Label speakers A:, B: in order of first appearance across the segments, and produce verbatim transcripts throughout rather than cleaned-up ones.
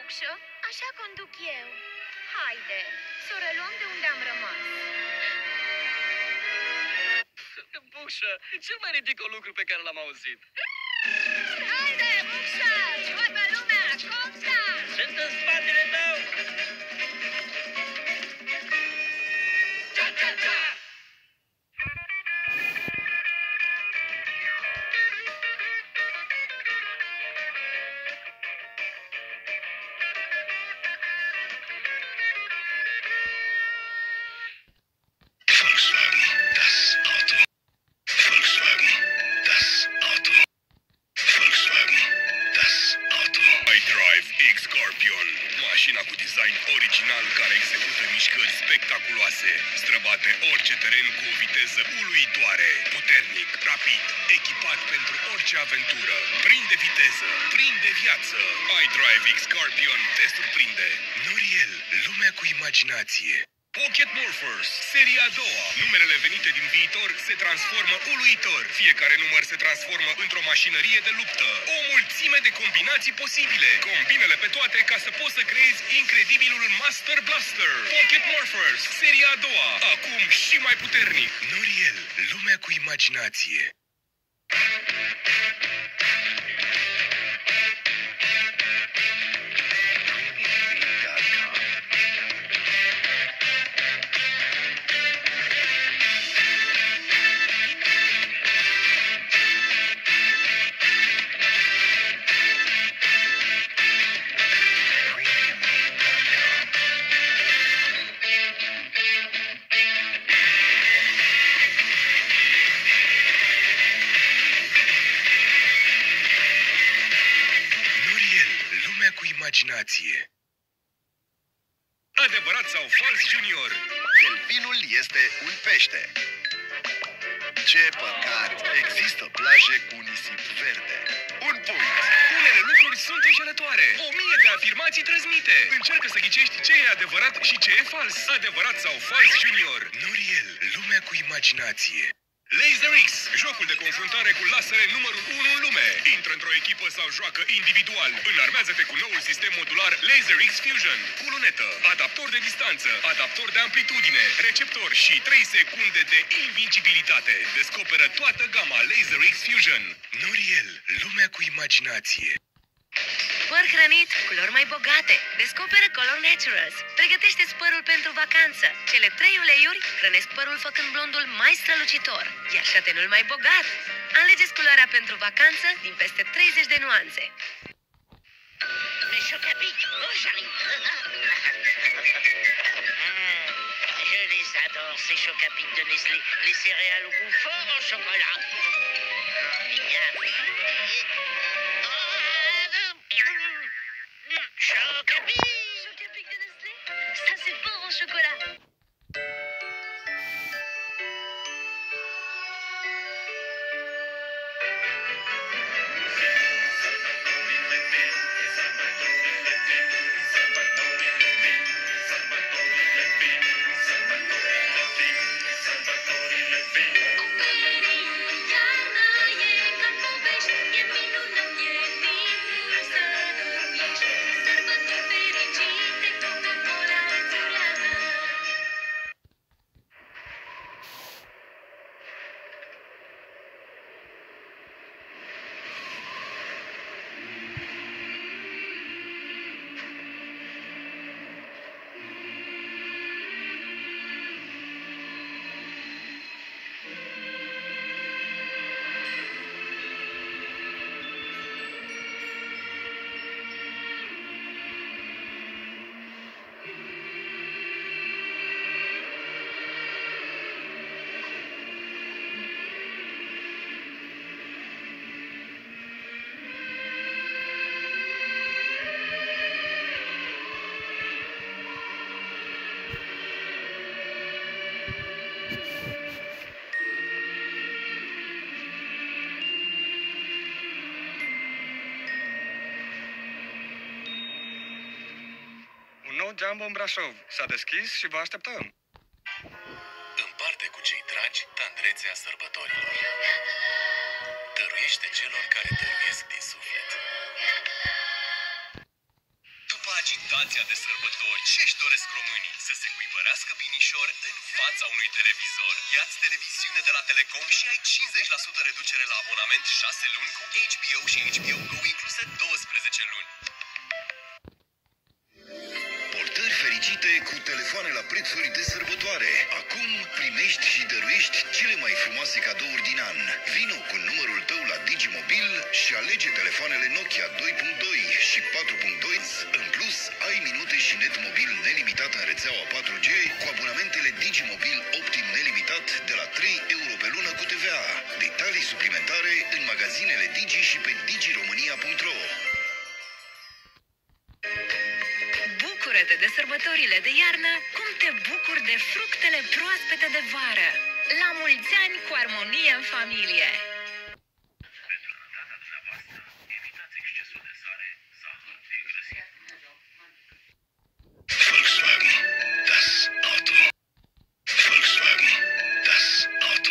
A: Bucșă, așa conduc eu. Haide, să o reluăm de unde am rămas.
B: Bucșă, cel mai ridicol lucru pe care l-am auzit.
A: Haide, Bucșă, toată lumea, copsa!
B: Sunt în spatele tău! Ta, ta, ta! Mașina cu design original care execută mișcări spectaculoase, străbate orice teren cu o viteză uluitoare, puternic, rapid, echipat pentru orice aventură. Prinde viteză, prinde viață. iDrive X-Scorpion te surprinde. Noriel, lumea cu imaginație. Pocket Morphers, seria a doua. Numerele venite din viitor se transformă uluitor. Fiecare număr se transformă într-o mașinărie de luptă. O mulțime de combinații posibile. Combinele pe toate ca să poți să creezi incredibilul Master Blaster. Pocket Morphers, seria a doua. Acum și mai puternic. Noriel, lumea cu imaginație. Imaginație. Adevărat sau fals, Junior?
C: Delfinul este un pește. Ce păcat! Există plaje cu nisip verde. Un punct.
B: Unele lucruri sunt înșelătoare. O mie de afirmații trăznite. Încearcă să ghicești ce e adevărat și ce e fals. Adevărat sau fals, Junior?
C: Noriel, lumea cu imaginație.
B: Laser X, jocul de confruntare cu lasere numărul unu în lume. Intră într-o echipă sau joacă individual. Înarmează-te cu noul sistem modular Laser X Fusion. Cu lunetă, adaptor de distanță, adaptor de amplitudine, receptor și trei secunde de invincibilitate. Descoperă toată gama Laser X Fusion.
C: Noriel, lumea cu imaginație.
A: Păr hrănit, culori mai bogate. Descoperă Color Naturals. Pregătește-ți părul pentru vacanță. Cele trei uleiuri hrănesc părul făcând blondul mai strălucitor, iar șatenul mai bogat. Alegeți culoarea pentru vacanță din peste treizeci de nuanțe.
D: Le Chocapic, oh j'arrive. Je les adore, ces Chocapic de Nestlé. Les céréales au goût fort en chocolat. Miam. Chocapic!
A: Chocapic de Nestlé? Ça c'est fort en chocolat.
B: Jumbo în Brașov. S-a deschis și vă așteptăm.
C: Împarte cu cei dragi tandrețea sărbătorilor. Dăruiește celor care dăruiesc din suflet. După
E: senzația de sărbători. Ce-și doresc românii? Să se cuibărească binișor în fața unui televizor. Ia-ți televiziune de la Telecom și ai cincizeci la sută reducere la abonament șase luni cu H B O și H B O Go incluse douăsprezece luni.
C: Portări fericite cu telefoane la prețuri de sărbătoare. Acum primești și dăruiești cele mai frumoase cadouri din an. Vino cu numărul tău la Digimobil și alege telefoanele Nokia doi punct doi și patru punct doi. În plus, ai minute și net mobil nelimitat în rețeaua patru G cu abonamentele Digimobil Optim nelimitat de la trei euro pe lună cu T V A. Detalii suplimentare în magazinele Digi și pe digiromania punct ro.
A: Bucură-te de sărbătorile de iarnă, cum te bucuri de fructele proaspete de vară. La mulți ani cu armonie în familie!
B: Volkswagen, das Auto. Volkswagen, das Auto.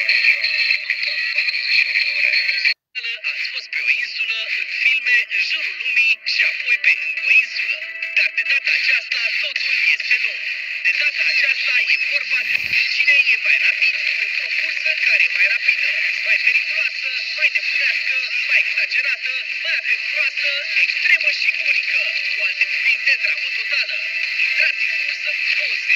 E: Ați fost pe o insulă, în filme, în jurul lumii și apoi pe încă o insulă. Dar de data aceasta totul este nou. De data aceasta e vorba de cine e mai rapid, într-o cursă care e mai rapidă, mai periculoasă, mai nebunească, mai exagerată, mai aventuroasă, extremă și unică. Cu alte cuvinte, dramă totală. Intrați în cursă cu nouăsprezece.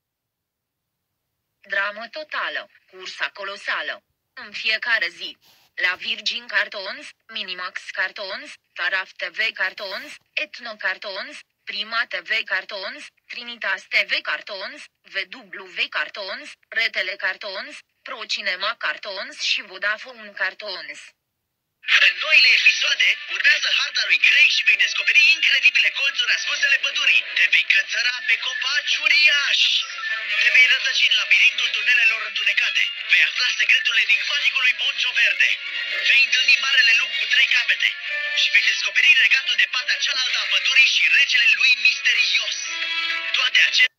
A: Dramă totală, cursa colosală. În fiecare zi. La Virgin Cartons, Minimax Cartons, Taraf T V Cartons, Etno Cartons, Prima T V Cartons, Trinitas T V Cartons, V W Cartons, Retele Cartons, ProCinema Cartons și Vodafone Cartons.
E: În noile episoade, urmează harta lui Craig și vei descoperi incredibile colțuri ascunse ale pădurii. Te vei cățăra pe copaci uriași. Te vei rătăci în labirintul tunelelor întunecate. Vei afla secretul enigmaticului Poncho Verde. Vei întâlni marele lup cu trei capete. Și vei descoperi regatul de partea cealaltă a pădurii și regele lui misterios. Toate acestea...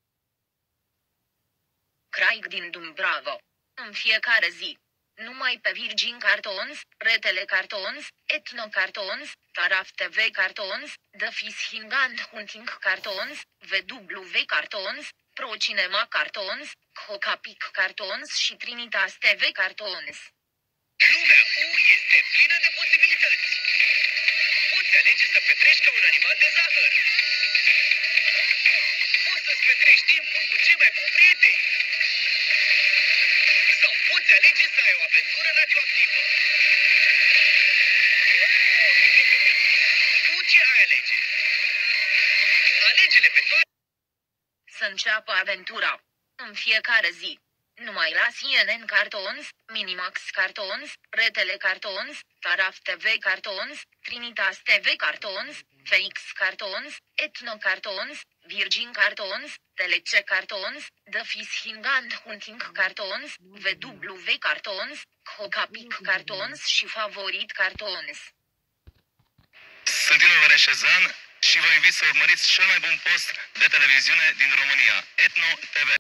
A: Craig din Dumbravo. În fiecare zi. Numai pe Virgin Cartons, Retele Cartons, Etno Cartons, Taraf T V Cartons, The Fishing and Hunting Cartons, V W Cartons, ProCinema Cartons, Cocapic Cartons și Trinitas T V Cartons.
E: Lumea U este plină de posibilități. Poți alege să petrești ca un animal de zahăr. Poți să-ți petrești timpul cu cei mai buni prieteni. Sau poți alege să ai o aventură radioactivă. Tu ce ai alege? Alege-le pe toate.
A: Să înceapă aventura. În fiecare zi. Numai la C N N Cartons, Minimax Cartons, Retele Cartons, Taraf T V Cartons, Trinitas T V Cartons, F X Cartons, Etno Cartons, Virgin Cartons, Telece Cartons, The Fishing and Hunting Cartons, V W Cartons, Cocapic Cartons și Favorit Cartons.
F: Sunt Inu Vereșezan și vă invit să urmăriți cel mai bun post de televiziune din România, Etno T V.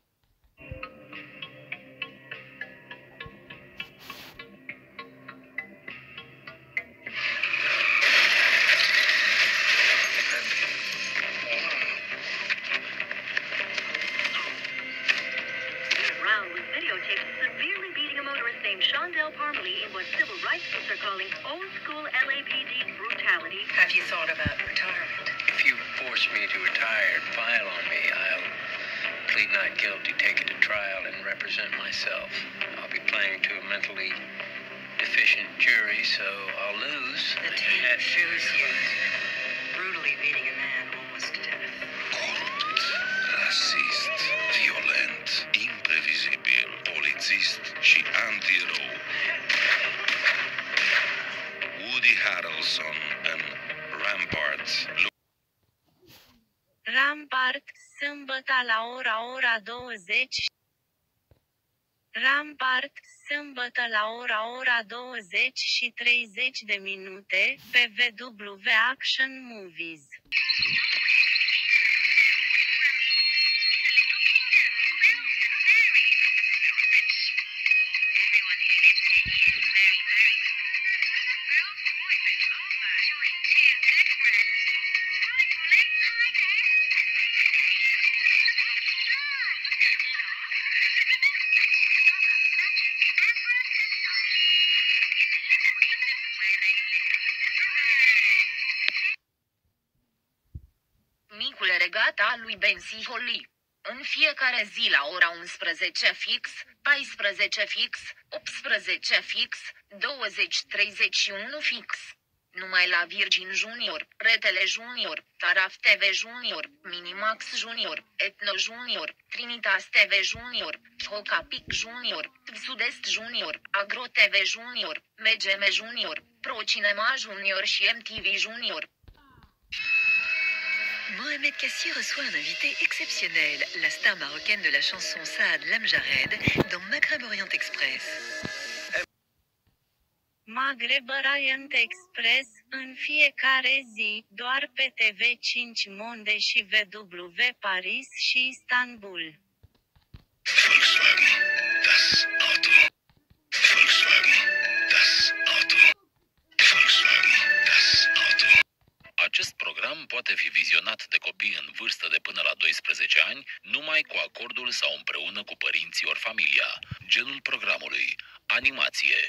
G: Severely beating a motorist named Shondell Parmalee in what civil rights groups are calling old school L A P D brutality.
A: Have you thought about retirement?
H: If you force me to retire and file on me, I'll plead not guilty, take it to trial, and represent myself. I'll be playing to a mentally deficient jury, so I'll lose.
A: The tape shows you brutally beating a man almost to death.
B: Corupt, rasist, violent, imprevizibil, polițist și anti-erou. Woody Harrelson în Rampart.
I: Rampart, sâmbătă la ora ora douăzeci. Rampart, sâmbătă la ora ora douăzeci și treizeci de minute, pe V W Action Movies.
J: legat al lui Bensiholi. În fiecare zi la ora unsprezece fix, paisprezece fix, optsprezece fix, douăzeci treizeci și unu fix. Numai la Virgin Junior, Retele Junior, Taraf T V Junior, Minimax Junior, Etno Junior, Trinitas T V Junior, Hocapic Junior, Sud-Est Junior, Agro T V Junior, M G M Junior, Pro Cinema Junior și M T V Junior.
A: Mohamed Kassi reçoit un invité exceptionnel, la star marocaine de la chanson Saad Lamjared, dans Maghreb Orient Express.
I: Maghreb Orient Express, în fiecare zi, doar pe T V cinci Monde și W W Paris și Istanbul.
C: Volkswagen, das Auto. Volkswagen, das Auto. Volkswagen, das Auto.
K: Acest program poate fi vizionat de copii în vârstă de până la doisprezece ani, numai cu acordul sau împreună cu părinții ori familia. Genul programului: animație.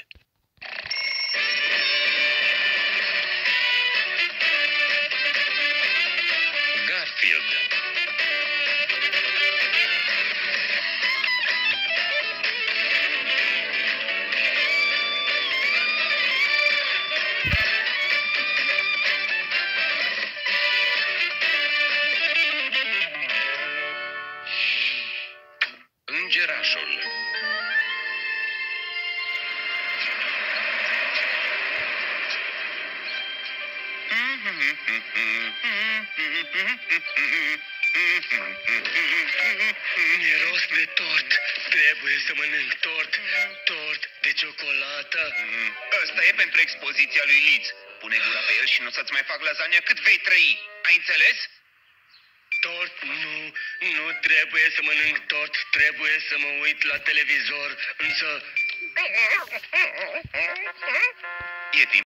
E: Garfield. Îngerașul. Miros de tort. Trebuie să mănânc tort. Tort de ciocolată.
F: Ăsta e pentru expoziția lui Liz. Pune gura pe el și nu o să-ți mai fac lasagna cât vei trăi. Ai înțeles?
E: Tort, nu, nu trebuie să mănânc tort, trebuie să mă uit la televizor, însă...
F: E timp